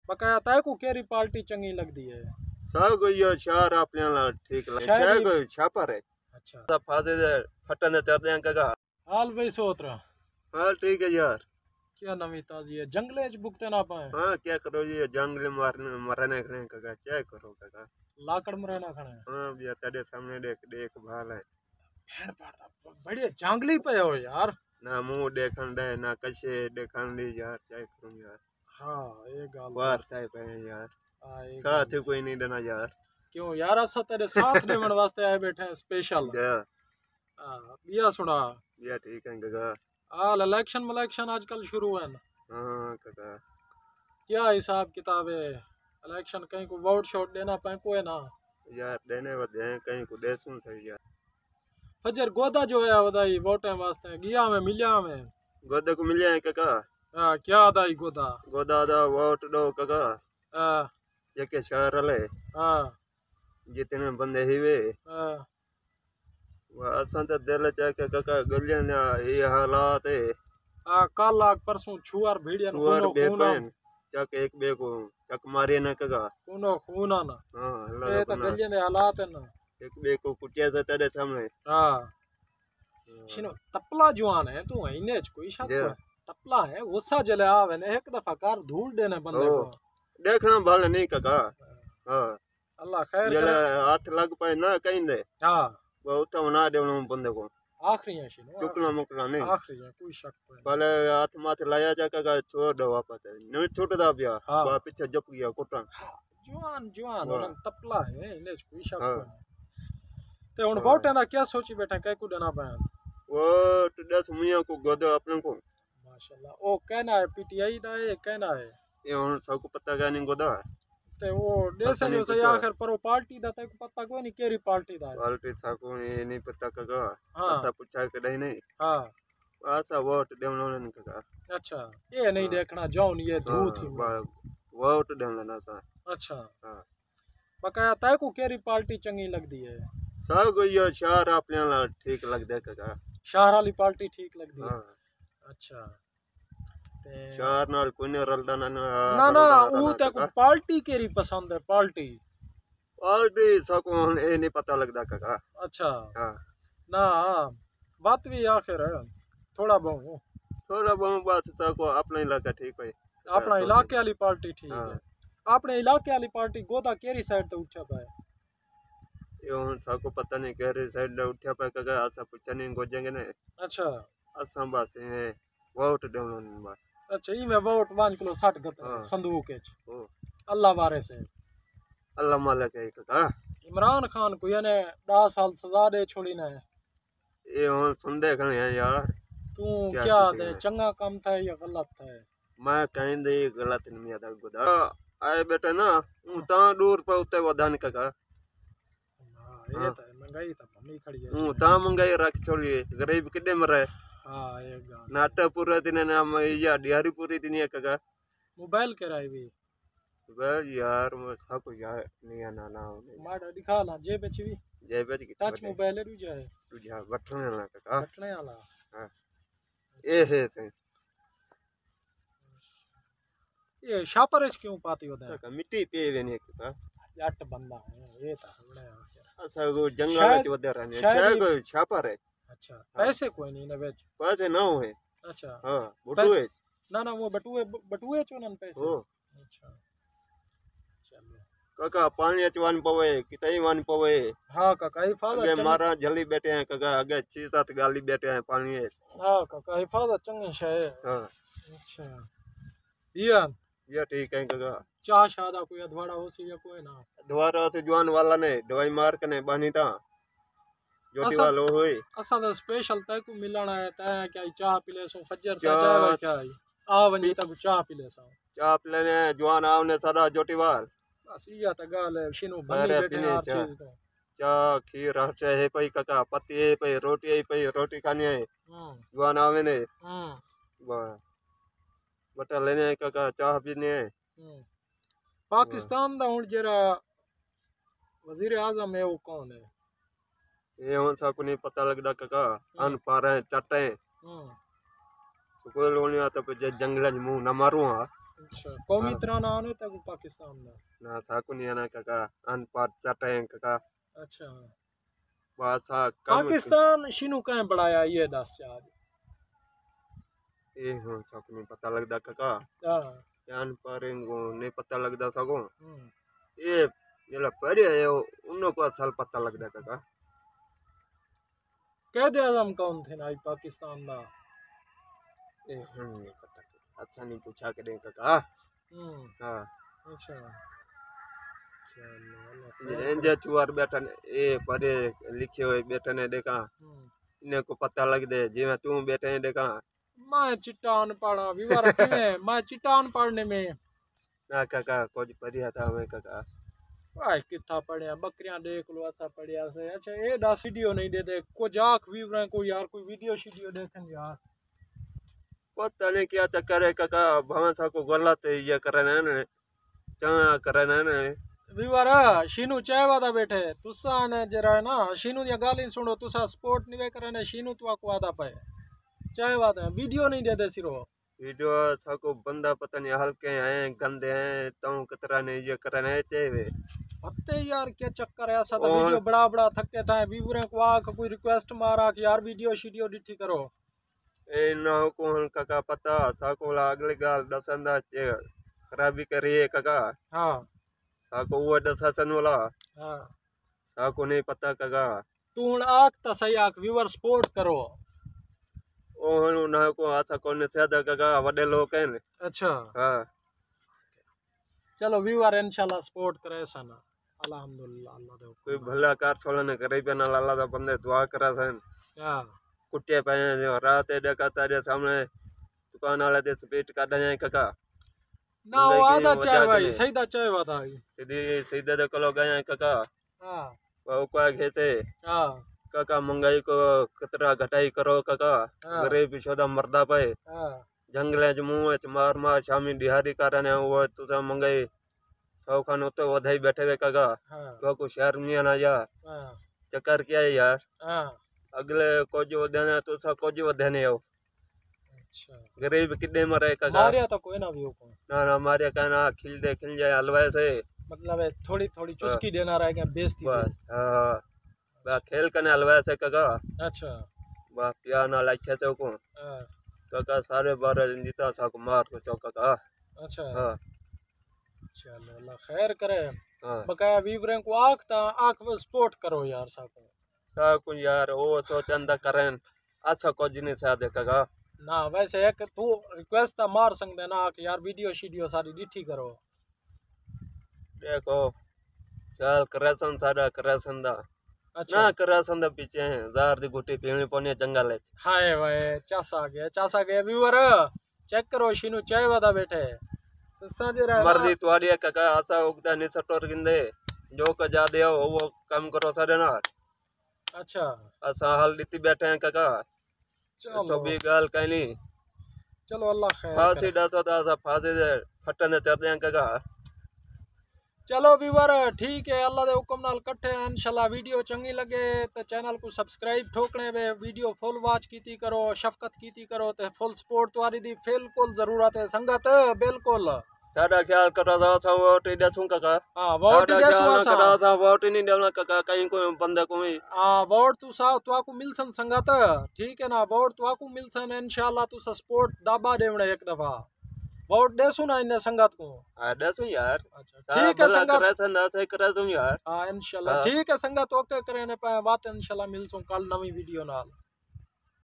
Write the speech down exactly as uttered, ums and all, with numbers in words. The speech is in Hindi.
बकाया तय को केरी पार्टी चंगी लगदी है? सब को यो शहर अपने ला ठीक लगे शहर को छापर है। अच्छा सब फासे दे फटन दे चढ़ जाएं कगा हाल भाई सोतरा हाल ठीक है यार। क्या नवी ताजी है? जंगले च बुकते ना पाए? हाँ क्या करो ये जंगल मारने मरने खड़े कगा क्या करो कगा लाकड़ में रहना खड़े। हाँ भैया तेरे सामने देख देख भाल है भेड़ पाड़ा बढ़िया जंगली पे हो यार। ना मुंह देखन दे ना कशे देखन दी यार क्या करूं यार। हाँ ये गाल बाहर ताई पे यार हाँ ये साथ ही कोई नहीं देना यार। क्यों यार असा तेरे साथ देवन वास्ते आए बैठे हैं स्पेशल। हां बिया सुना बिया ठीक है कगा। हाल इलेक्शन मलेक्शन आजकल शुरू है ना? हाँ कगा क्या हिसाब किताब है? इलेक्शन कहीं को वोट शोट देना पाए को है ना यार देने वदे कहीं को देसूं सही यार। फजर गोदा जो है वदाई वोटे वास्ते गया में मिलिया में गोदा को मिलिया है कका। हां क्या दाई गोदा गोदा दा वोट दो कका। हां जेके शहर ले हां जितने बंदे हिवे हां असां तो दिल चा के कका गलियां ना ये हालात है। आ कल लाग परसों छुआर भेड़िया छुआर खूनो बेपन चक एक बे को चक मारे ना कगा खूनो खूना ना। हां अल्लाह ये दा तो गलियां दे हालात है ना। एक बे को कुटिया से तेरे सामने। हां शिनो तपला जवान है तू इने कोई शक है तपला है गुस्सा जले आवे ने एक दफा कार धूल देने बंदे को देखना भले नहीं कका। हां अल्लाह खैर ये करे हाथ लग पाए ना कहीं दे। हां वो उतना बना देवनो बंदे को आखिरी है शिनो चुकना मुकना नहीं आखिरी है कोई शक नहीं। भले हाथ माथे लाया जा कका छोड़ दो वापस नहीं छोड़ दा बिया हाँ। वा पीछे जप गया कोटा जवान जवान और तपला है इने कोई शक हाँ। नहीं। ते हुन वोटे दा क्या सोची बैठा कै को देना पाए? वो तो दस मियां को गोदो अपने को माशाल्लाह ओ कहना है पीटीआई दा है कहना है ये हुन सबको पता का नहीं गोदा ते वो देश जो सही आखिर पर वो पार्टी दा ते को पता कोई नहीं केरी पार्टी दा है पार्टी साको ये नहीं पता कगा। हाँ। ऐसा पूछा के नहीं हां ऐसा वोट देवनो नहीं कगा। अच्छा ये नहीं हाँ। देखना जौन ये धू थी हाँ, वोट देवना ना सा। अच्छा हां बकाया तय को केरी पार्टी चंगी लगदी है? सब को यो शहर अपने ला ठीक लगदे कगा। शहर वाली पार्टी ठीक लगदी है। हां अच्छा ते शहर नाल कोई नहीं रलदा ना ना ना ऊ ते को पार्टी केरी पसंद है पार्टी? पार्टी साको ये नहीं पता लगदा कगा। अच्छा हां ना बात भी आखिर है थोड़ा बहु थोड़ा बहुत बात साको अपना इलाका ठीक है अपना इलाके वाली पार्टी ठीक हाँ। है। अपने इलाके वाली पार्टी गोदा केरी साइड ते उठा पाए? ये हुन साको पता नहीं कह रही साइड ले उठा पे कगा ऐसा पूछा नहीं गोजेंगे ने। अच्छा असा बस ये वोट देवनो नहीं बस। अच्छा ई में वोट पाँच किलो साठ गत हाँ। संदूक है ओ अल्लाह बारे से अल्लाह मालिक है कगा। इमरान खान को याने दस साल सजा दे छोड़ी ना है। ये हुन सुन दे खने यार तू क्या क्या करती दे है? चंगा काम था या गलत था? मैं कहीं दे गलत नहीं आता गुदा आए बेटा ना हूं ता दूर पे उते वधान कगा। हां ये तो है, महंगाई तो भली खड़ी है। हूं ता मंगाई रख छोड़ी गरीब किडे मरे हां ये गाल नाटा पूरा दिन ना या दिहाड़ी पूरी दिन ये कगा। मोबाइल कराई भी वेल यार मैं सब यार नहीं आना ना माड़ा दिखा ला जेब च भी जय बेच की टच मोबाइल है रुजा है तुझा बठने ना कगा। बटने वाला हां ए है से ये शापर च क्यों पाती होता है? का मिट्टी पे वेने कगा जट बंदा है ये तो हमने आखिर ऐसा वो जंगल में वदे रहने शायद कोई छापर है। अच्छा पैसे कोई नहीं ना बेच पैसे ना है। अच्छा हां बटुए ना ना वो बटुए बटुए चो नन पैसे ओ अच्छा चलो काका पानी अचवान पवे कितई वन पवे। हां काका हिफाजत आगे मारा जल्दी बैठे हैं काका आगे छह सात गाली बैठे हैं पानी है। हां काका हिफाजत चंगी शे है। हां अच्छा ये ये ठीक है काका। चाह शादा कोई अधवाड़ा हो सी या कोई ना दोबारा से जवान वाला ने दवाई मार के ने बानी था जोटी वालो होई असा तो स्पेशल तय को मिलना है तय क्या चाह पीले सो फजर सा चाह- चाह क्या आ वनी तक चाह पीले सा चाप लेने जवान आवने सारा जोटी वाल बस ये तो गाल है शिनो बनी अरे बैठे पीने हर चाह। चीज को चा खीर हर्चे है पई काका पत्ती है पई रोटी है पई रोटी खानी है हम्म जवान आवे ने हम्म वाह बटा लेने है काका चाह पीने है। हम्म पाकिस्तान दा हुन जरा वजीर आजम है वो कौन है? ये हुन सा को नहीं पता लगदा काका अन पारे चटे हम्म स्कूल होने आता पे जंगल मुंह न मारू हां अच्छा कौमी हाँ। तराना आने तक पाकिस्तान में ना साकु नहीं आना काका अनपढ़ चटे काका अच्छा बस हाँ कम पाकिस्तान शिनू कहीं बढ़ाया ये दस यार ये हाँ साकु नहीं पता लगता काका हाँ अनपढ़ इनको नहीं पता लगता सको हम्म, ये ये पढ़े है उन्हों को असल पता लगता काका कैद आजम कौन थे ना ये पाकिस्तान ना ये हम नहीं पता अच्छा नहीं पूछा करें काका हम्म, हाँ अच्छा चलो अल्लाह ये खैर इंजे चुआर बैठन ये पढ़े लिखे हुए बैठे ने देखा हम्म, इन्हें को पता लग दे जिਵੇਂ तू बैठे ने देखा मैं चिट्टान पढ़ा विवर में मैं चिट्टान पढ़ने में ना काका कुछ पढ़िया था हमें काका भाई कितना पढ़िया बकरियां देख लो आता पढ़िया से अच्छा ये दस वीडियो नहीं देते को जाक विवर को यार कोई वीडियो शीडियो देखें यार पता नहीं क्या चक्कर है काका भवन को गलत ये करना है ने चाह करना है ने विवर शीनू चाय वादा बैठे तुसा ने जरा है ना शीनू या गाली सुनो तुसा स्पोर्ट निवे करे ने शीनू तो को वादा पे चाय वादा वीडियो नहीं देते सिरो वीडियो साको बंदा पता नहीं हल्के हैं गंदे हैं तो कतरा ने ये करना है चाहिए हत्ते यार क्या चक्कर है ऐसा तो और- वीडियो बड़ा बड़ा थके था व्यूअर को आक कोई रिक्वेस्ट मारा कि यार वीडियो शीडियो डिठी करो ए ना को हन काका पता साको ला अगली गाल दसंदा चे खराबी करी है काका हाँ साको वो दसन वाला हाँ साको नहीं पता काका तू हुन आक ता सही आक व्यूअर सपोर्ट करो ओ हन ना को आसा कोने सादा काका वडे लोग हैं अच्छा हां चलो व्यूअर इंशाल्लाह सपोर्ट करे सना अल्हम्दुलिल्लाह अल्लाह दे कोई भला कार छोला ने करे पे ना लाला दा बंदे दुआ करा सन हां कुटिया पे रात ए डका तारे सामने दुकान वाले दे स्पीड काटा जाए काका ना वो जिंदगी आधा में चाय वजह भाई नहीं। सही दा चाय वादा आई सीधी सीधे दे कलो गया काका हां वो को खेते हां काका महंगाई को कतरा घटाई करो काका हाँ। गरीब शोदा मरदा पे हां जंगले च मुंह च मार मार शामी दिहाड़ी करने वो तुसा मंगाई सौ खान उतो वधाई बैठे वे काका हां तो को शहर में ना जा हां चक्कर क्या है यार हां अगले कुछ वधने तुसा कुछ वधने हो अच्छा गरीब कितने मरे काका मारिया तो कोई ना व्यू को ना ना मारे कहना खिल दे खिल जाए हलवाए से मतलब है थोड़ी थोड़ी चुस्की देना रह गया बेइज्जती दे। बस हाँ बा खेल कने हलवाए से काका अच्छा बा प्यार ना लाइछे से को हाँ काका सारे बारह जीता सा को मार को चौका का अच्छा हाँ चलो अल्लाह खैर करे हाँ बकाया वीवरे को आख ता आख में सपोर्ट करो यार साको सा को यार वो सोचंदा करें अच्छा कुछ नहीं सा दे काका ना वैसे एक तू रिक्वेस्ट ता मार सकदे ना कि यार वीडियो शीडियो सारी डिठी करो देखो चल करेसन सारा करेसन दा अच्छा ना करेसन दा पीछे हैं जार दी गुटी पीनी पनी जंगल है हाय भाई चासा गया चासा गया व्यूअर चेक करो शीनू चाय वादा बैठे तो साजे रहा मर्जी तुम्हारी है काका आशा उगता नहीं सटोर गिंदे जो का जा दे वो काम करो सारे ना अच्छा आशा हाल दीती बैठे हैं काका चलो तो भी गाल कहीं नहीं चलो अल्लाह खैर फांसी करे। डासा था आशा फांसी दे फटने चढ़ जाए काका चलो व्यूअर ठीक है अल्लाह दे हुक्म नाल कट्ठे हैं इंशाल्लाह वीडियो चंगी लगे तो चैनल को सब्सक्राइब ठोकने वे वीडियो फुल वॉच कीती करो शफकत कीती करो ते फुल सपोर्ट तुम्हारी दी बिल्कुल जरूरत है संगत बिल्कुल सारा ख्याल करो था था वोट ही देसूं काका हां वोट सारा दे ख्याल ना सुवा करो था वोट ही नहीं देना काका कहीं कोई बंदे को ही हां वोट तू सा तो आकू मिलसन संगत ठीक है ना वोट तो आकू मिलसन इंशाल्लाह तू सपोर्ट दाबा देवणे एक दफा वोट देसु ना इन संगत को आ देसूं यार अच्छा ठीक है भला संगत करे थे ना से करे तुम यार हाँ इंशाल्लाह हाँ। ठीक है संगत ओके करे ने पे बात इंशाल्लाह मिलसूं कल नवी वीडियो नाल।